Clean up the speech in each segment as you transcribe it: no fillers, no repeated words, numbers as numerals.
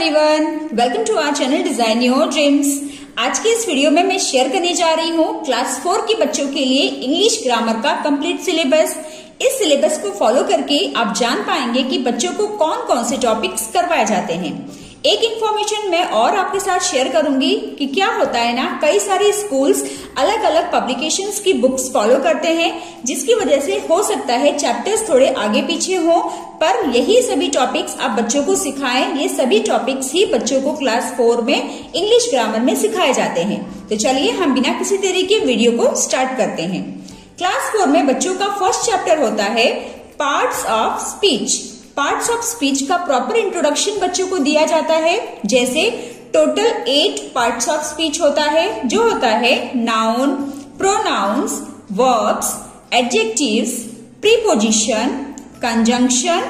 Everyone, welcome to our channel design your dreams. आज के इस वीडियो में मैं शेयर करने जा रही हूँ क्लास 4 के बच्चों के लिए इंग्लिश ग्रामर का कंप्लीट सिलेबस। इस सिलेबस को फॉलो करके आप जान पाएंगे कि बच्चों को कौन कौन से टॉपिक्स करवाए जाते हैं। एक इन्फॉर्मेशन मैं और आपके साथ शेयर करूंगी कि क्या होता है ना, कई सारे स्कूल्स अलग अलग पब्लिकेशंस की बुक्स फॉलो करते हैं, जिसकी वजह से हो सकता है चैप्टर्स थोड़े आगे पीछे हो, पर यही सभी टॉपिक्स आप बच्चों को सिखाएं। ये सभी टॉपिक्स ही बच्चों को क्लास 4 में इंग्लिश ग्रामर में सिखाए जाते हैं। तो चलिए हम बिना किसी देरी के वीडियो को स्टार्ट करते हैं। क्लास 4 में बच्चों का फर्स्ट चैप्टर होता है parts of speech. Parts of speech का प्रॉपर इंट्रोडक्शन बच्चों को दिया जाता है। जैसे टोटल 8 पार्ट्स ऑफ स्पीच होता है, जो होता है noun, pronouns, verbs, adjectives, preposition, conjunction,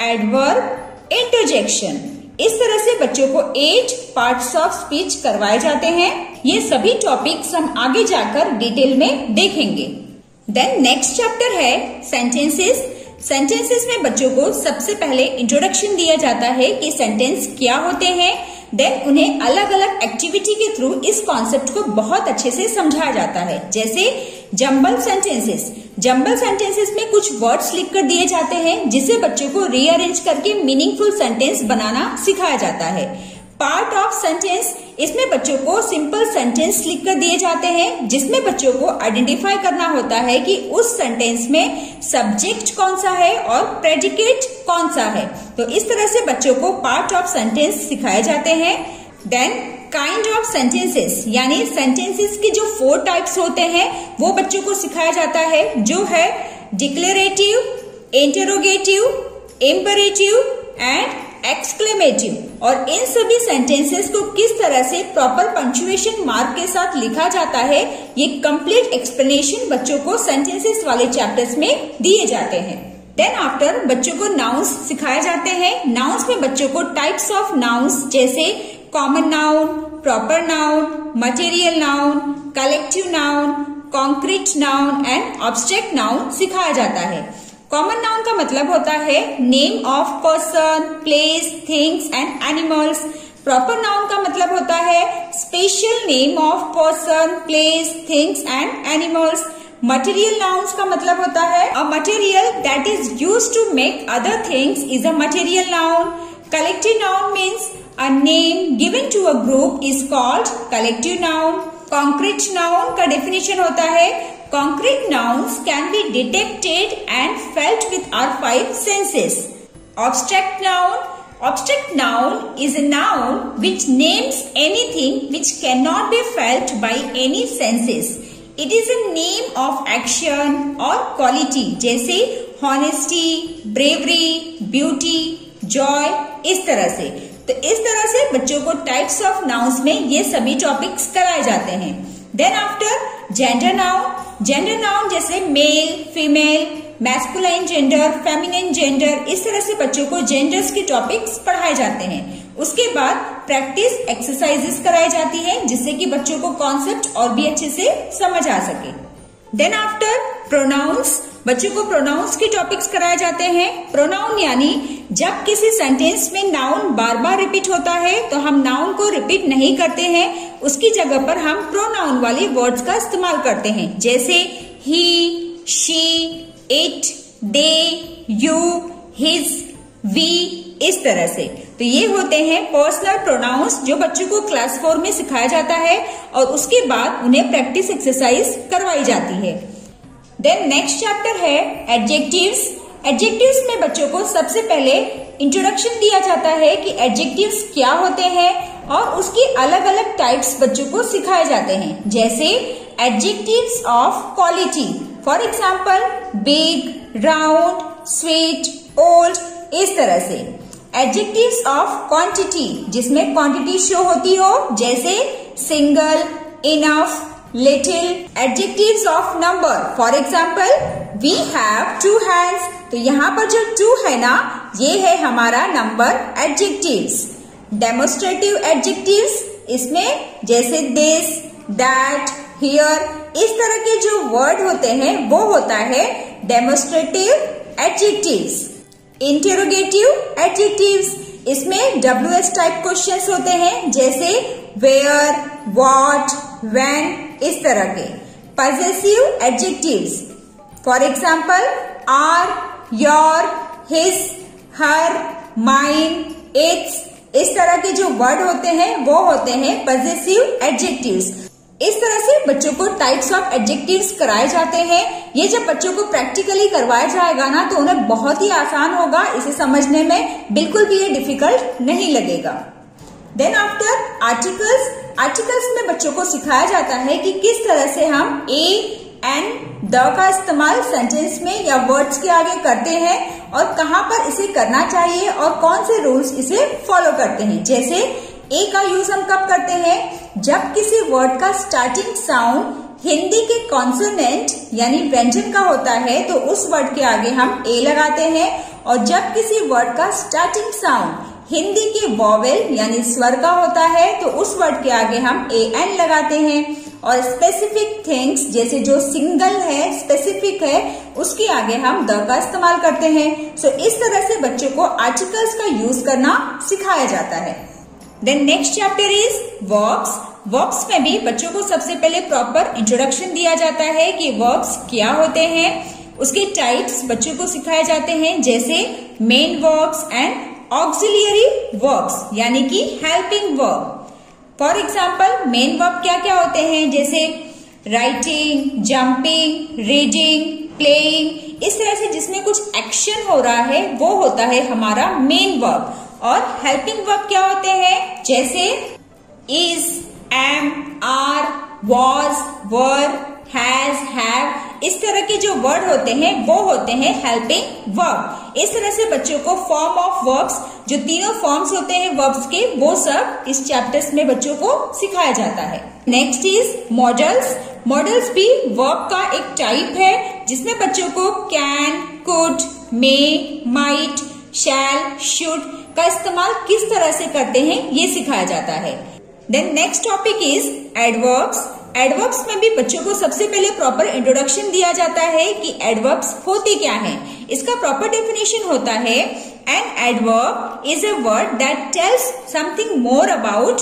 adverb, interjection. इस तरह से बच्चों को 8 पार्ट्स ऑफ स्पीच करवाए जाते हैं। ये सभी टॉपिक्स हम आगे जाकर डिटेल में देखेंगे। देन नेक्स्ट चैप्टर है सेंटेंसेस। सेंटेंसेस में बच्चों को सबसे पहले इंट्रोडक्शन दिया जाता है कि सेंटेंस क्या होते हैं। देन उन्हें अलग अलग एक्टिविटी के थ्रू इस कॉन्सेप्ट को बहुत अच्छे से समझाया जाता है। जैसे जंबल सेंटेंसेस। जंबल सेंटेंसेस में कुछ वर्ड्स लिखकर दिए जाते हैं, जिसे बच्चों को रीअरेंज करके मीनिंगफुल सेंटेंस बनाना सिखाया जाता है। पार्ट ऑफ सेंटेंस, इसमें बच्चों को सिंपल सेंटेंस लिखकर दिए जाते हैं, जिसमें बच्चों को आइडेंटिफाई करना होता है कि उस सेंटेंस में सब्जेक्ट कौन सा है और प्रेडिकेट कौन सा है। तो इस तरह से बच्चों को पार्ट ऑफ सेंटेंस सिखाए जाते हैं। देन काइंड ऑफ सेंटेंसेस, यानी सेंटेंसेस के जो 4 टाइप्स होते हैं वो बच्चों को सिखाया जाता है, जो है declarative, interrogative, imperative and exclamative. और इन सभी सेंटेंसेस को किस तरह से प्रॉपर पंक्चुएशन मार्क के साथ लिखा जाता है, ये कंप्लीट एक्सप्लेनेशन बच्चों को सेंटेंसेस वाले चैप्टर्स में दिए जाते हैं। देन आफ्टर बच्चों को नाउन्स सिखाए जाते हैं। नाउन्स में बच्चों को टाइप्स ऑफ नाउन्स जैसे common noun, proper noun, material noun, collective noun, concrete noun and abstract noun सिखाया जाता है। कॉमन नाउन का मतलब होता है name of person, place, things and animals. Proper noun का मतलब होता है special name of person, place, things and animals. Material nouns का मतलब होता है a material that is used to make other things is a material noun. Collective noun means a name given to a group is called collective noun. Concrete noun का definition होता है concrete nouns can be detected and felt with our 5 senses. Abstract noun. Abstract noun is a noun which names anything which cannot be felt by any senses. It is a name of action or quality, जैसे honesty, bravery, beauty, joy, इस तरह से। तो इस तरह से बच्चों को टाइप्स ऑफ नाउन्स में ये सभी टॉपिक्स कराए जाते हैं। Then after gender noun. Gender noun जैसे male, female, masculine gender, feminine gender, इस तरह से बच्चों को जेंडर्स के टॉपिक्स पढ़ाए जाते हैं। उसके बाद प्रैक्टिस एक्सरसाइजेस कराई जाती है, जिससे कि बच्चों को कॉन्सेप्ट और भी अच्छे से समझ आ सके। Then after pronouns. बच्चों को प्रोनाउंस के टॉपिक्स कराए जाते हैं। प्रोनाउन यानी जब किसी सेंटेंस में नाउन बार बार रिपीट होता है तो हम नाउन को रिपीट नहीं करते हैं, उसकी जगह पर हम प्रोनाउन वाले वर्ड्स का इस्तेमाल करते हैं। जैसे he, she, it, they, you, his, we, इस तरह से। तो ये होते हैं पर्सनल प्रोनाउंस, जो बच्चों को क्लास 4 में सिखाया जाता है और उसके बाद उन्हें प्रैक्टिस एक्सरसाइज करवाई जाती है। देन नेक्स्ट चैप्टर है एडजेक्टिव्स। एडजेक्टिव्स में बच्चों को सबसे पहले इंट्रोडक्शन दिया जाता है कि एडजेक्टिव्स क्या होते हैं और उसकी अलग अलग टाइप्स बच्चों को सिखाए जाते हैं। जैसे adjectives of quality, for example big, round, sweet, old, इस तरह से। एडजेक्टिव्स ऑफ क्वांटिटी, जिसमें क्वांटिटी शो होती हो, जैसे single, enough, little. Adjectives of number, for example we have 2 hands. तो यहाँ पर जो 2 है ना, ये है हमारा नंबर एडजेक्टिव्स। डेमोस्ट्रेटिव एडजेक्टिव्स, इसमें जैसे दिस, दैट, हियर, इस तरह के जो वर्ड होते हैं वो होता है डेमोस्ट्रेटिव एडजेक्टिव्स। इंटेरोगेटिव एडजेक्टिव्स, इसमें WH टाइप क्वेश्चंस होते हैं, जैसे वेयर, व्हाट, व्हेन, इस तरह के। Possessive adjectives, for example our, your, his, her, mine, its, इस तरह के जो वर्ड होते हैं वो होते हैं पजेसिव एडजेक्टिव्स। इस तरह से बच्चों को टाइप्स ऑफ एडजेक्टिव्स कराए जाते हैं। ये जब बच्चों को प्रैक्टिकली करवाया जाएगा ना तो उन्हें बहुत ही आसान होगा, इसे समझने में बिल्कुल भी ये डिफिकल्ट नहीं लगेगा। देन आफ्टर आर्टिकल्स, आर्टिकल्स में बच्चों को सिखाया जाता है कि किस तरह से हम ए, एन, द का इस्तेमाल सेंटेंस में या वर्ड्स के आगे करते हैं और कहाँ पर इसे करना चाहिए और कौन से रूल्स इसे फॉलो करते हैं। जैसे ए का यूज हम कब करते हैं, जब किसी वर्ड का स्टार्टिंग साउंड हिंदी के कॉन्सोनेंट यानी व्यंजन का होता है तो उस वर्ड के आगे हम ए लगाते हैं, और जब किसी वर्ड का स्टार्टिंग साउंड हिंदी के वॉवेल यानी स्वर का होता है तो उस वर्ड के आगे हम AN लगाते हैं। और स्पेसिफिक थिंग्स, जैसे जो सिंगल है, स्पेसिफिक है, उसके आगे हम द का इस्तेमाल करते हैं। सो इस तरह से बच्चों को आर्टिकल्स का यूज करना सिखाया जाता है। Then next chapter is verbs. Verbs में भी बच्चों को सबसे पहले प्रॉपर इंट्रोडक्शन दिया जाता है कि वर्ब्स क्या होते हैं, उसके टाइप्स बच्चों को सिखाए जाते हैं, जैसे main verbs and auxiliary verbs यानी कि helping verb. For example main verb क्या क्या होते हैं, जैसे राइटिंग, जंपिंग, रीडिंग, प्लेइंग, इस तरह से जिसमें कुछ एक्शन हो रहा है वो होता है हमारा मेन वर्ब। और हेल्पिंग वर्ब क्या होते हैं, जैसे is, am, are, was, were, has, have, इस तरह के जो वर्ड होते हैं वो होते हैं हेल्पिंग वर्ब। इस तरह से बच्चों को फॉर्म ऑफ वर्ब्स, जो तीनों फॉर्म्स होते हैं वर्ब्स के, वो सब इस चैप्टर्स में बच्चों को सिखाया जाता है। Next is modals. मॉडल्स भी वर्ब का एक टाइप है जिसमें बच्चों को can, could, may, might, shall, should का इस्तेमाल किस तरह से करते हैं ये सिखाया जाता है। Then next topic is adverbs. Adverbs में भी बच्चों को सबसे पहले प्रॉपर इंट्रोडक्शन दिया जाता है कि एडवर्ब्स होते क्या हैं। इसका प्रॉपर डेफिनेशन होता है, an adverb is a word that tells something more about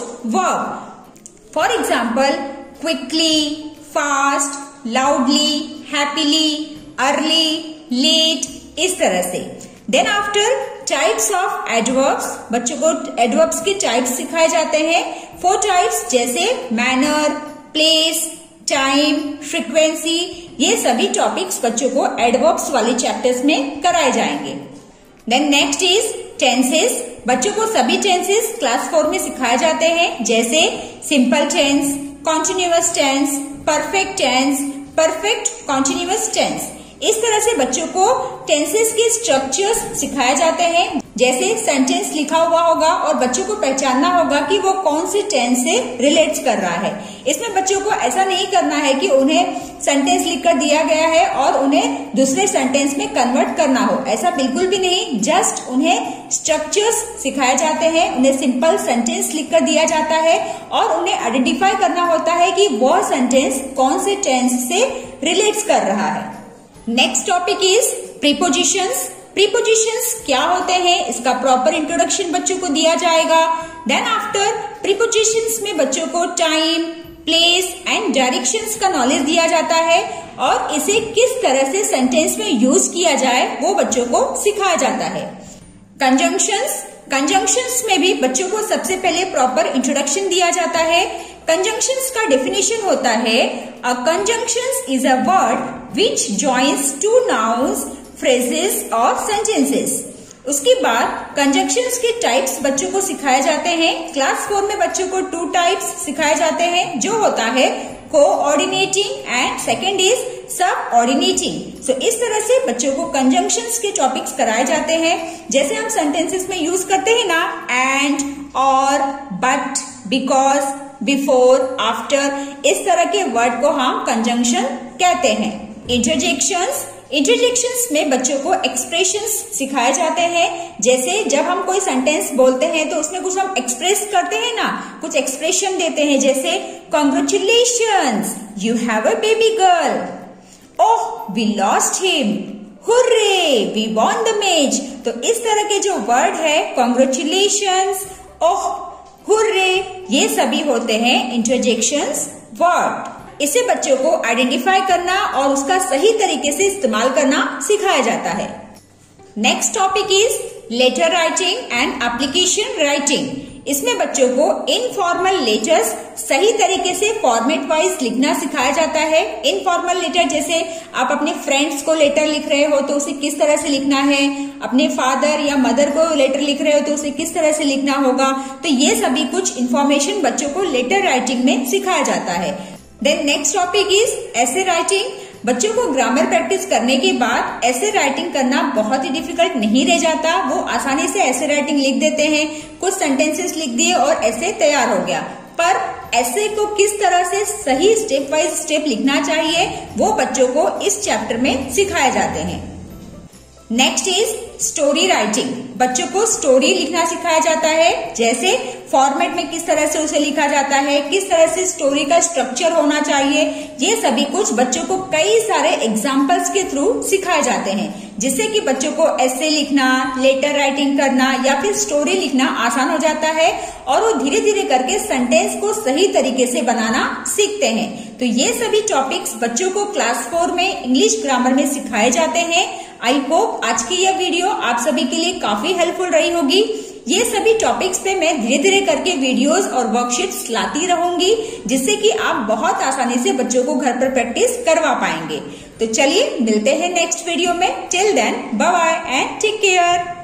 verb. For example quickly, fast, loudly, happily, early, late, इस तरह से। Then after types of adverbs, बच्चों को एडवर्ब्स के टाइप्स सिखाए जाते हैं। 4 टाइप्स, जैसे मैनर, प्लेस, टाइम, फ्रीक्वेंसी, ये सभी टॉपिक्स बच्चों को एडवर्ब्स वाले चैप्टर्स में कराए जाएंगे। Then next is tenses. बच्चों को सभी टेंसेस क्लास 4 में सिखाए जाते हैं, जैसे simple tense, continuous tense, perfect tense, perfect continuous tense. इस तरह से बच्चों को टेंसेस के स्ट्रक्चर्स सिखाए जाते हैं, जैसे सेंटेंस लिखा हुआ होगा और बच्चों को पहचानना होगा कि वो कौन से टेंस से रिलेट कर रहा है। इसमें बच्चों को ऐसा नहीं करना है कि उन्हें सेंटेंस लिखकर दिया गया है और उन्हें दूसरे सेंटेंस में कन्वर्ट करना हो, ऐसा बिल्कुल भी नहीं। जस्ट उन्हें स्ट्रक्चर्स सिखाए जाते हैं, उन्हें सिंपल सेंटेंस लिखकर दिया जाता है और उन्हें आइडेंटिफाई करना होता है कि वह सेंटेंस कौन से टेंस से रिलेट कर रहा है। Next topic is prepositions. Prepositions क्या होते हैं, इसका प्रॉपर इंट्रोडक्शन बच्चों को दिया जाएगा। देन आफ्टर प्रीपोजिशंस में बच्चों को टाइम, प्लेस एंड डायरेक्शंस का नॉलेज दिया जाता है और इसे किस तरह से सेंटेंस में यूज किया जाए वो बच्चों को सिखाया जाता है। कंजंक्शंस। कंजंक्शंस में भी बच्चों को सबसे पहले प्रॉपर इंट्रोडक्शन दिया जाता है। कंजंक्शंस का डेफिनेशन होता है, a conjunctions is a word which joins 2 nouns, phrases और sentences। उसके बाद कंजंक्शंस के टाइप्स बच्चों को सिखाए जाते हैं। क्लास 4 में बच्चों को 2 टाइप्स सिखाए जाते हैं, जो होता है coordinating and second is subordinating. So इस तरह से बच्चों को कंजंक्शंस के टॉपिक्स कराए जाते हैं। जैसे हम सेंटेंसेस में यूज करते हैं ना, एंड, और, बट, बिकॉज, बिफोर, आफ्टर, इस तरह के वर्ड को हम कंजंक्शन कहते हैं। इंटरजेक्शंस। इंटरजेक्शंस में बच्चों को एक्सप्रेशंस सिखाए जाते हैं। जैसे जब हम कोई सेंटेंस बोलते हैं तो उसमें कुछ हम एक्सप्रेस करते हैं ना, कुछ एक्सप्रेशन देते हैं, जैसे congratulations, you have a baby girl, oh we lost him, hurray, we won the match. तो इस तरह के जो वर्ड है कॉन्ग्रेचुलेशंस, ओह, हुर्रे, ये सभी होते हैं इंटरजेक्शंस वर्ड। इससे बच्चों को आइडेंटिफाई करना और उसका सही तरीके से इस्तेमाल करना सिखाया जाता है। Next topic is letter writing and application writing. इसमें बच्चों को इनफॉर्मल लेटर्स सही तरीके से फॉर्मेट वाइज लिखना सिखाया जाता है। इनफॉर्मल लेटर जैसे आप अपने फ्रेंड्स को लेटर लिख रहे हो तो उसे किस तरह से लिखना है, अपने फादर या मदर को लेटर लिख रहे हो तो उसे किस तरह से लिखना होगा। तो ये सभी कुछ इन्फॉर्मेशन बच्चों को लेटर राइटिंग में सिखाया जाता है। Then next topic is essay writing. बच्चों को ग्रामर प्रैक्टिस करने के बाद ऐसे राइटिंग करना बहुत ही डिफिकल्ट नहीं रह जाता। वो आसानी से ऐसे राइटिंग लिख देते हैं, कुछ सेंटेंसेस लिख दिए और ऐसे तैयार हो गया। पर ऐसे को किस तरह से सही स्टेप वाइज स्टेप लिखना चाहिए वो बच्चों को इस चैप्टर में सिखाए जाते हैं। Next is story writing. बच्चों को स्टोरी लिखना सिखाया जाता है, जैसे फॉर्मेट में किस तरह से उसे लिखा जाता है, किस तरह से स्टोरी का स्ट्रक्चर होना चाहिए। ये सभी कुछ बच्चों को कई सारे एग्जाम्पल्स के थ्रू सिखाए जाते हैं, जिससे कि बच्चों को ऐसे लिखना, लेटर राइटिंग करना या फिर स्टोरी लिखना आसान हो जाता है और वो धीरे धीरे करके सेंटेंस को सही तरीके से बनाना सीखते हैं। तो ये सभी टॉपिक्स बच्चों को क्लास 4 में इंग्लिश ग्रामर में सिखाए जाते हैं। आई होप आज की यह वीडियो आप सभी के लिए काफी हेल्पफुल रही होगी। ये सभी टॉपिक्स पे मैं धीरे धीरे करके वीडियोस और वर्कशीट्स लाती रहूंगी, जिससे कि आप बहुत आसानी से बच्चों को घर पर प्रैक्टिस करवा पाएंगे। तो चलिए मिलते हैं नेक्स्ट वीडियो में। Till then bye bye and take care.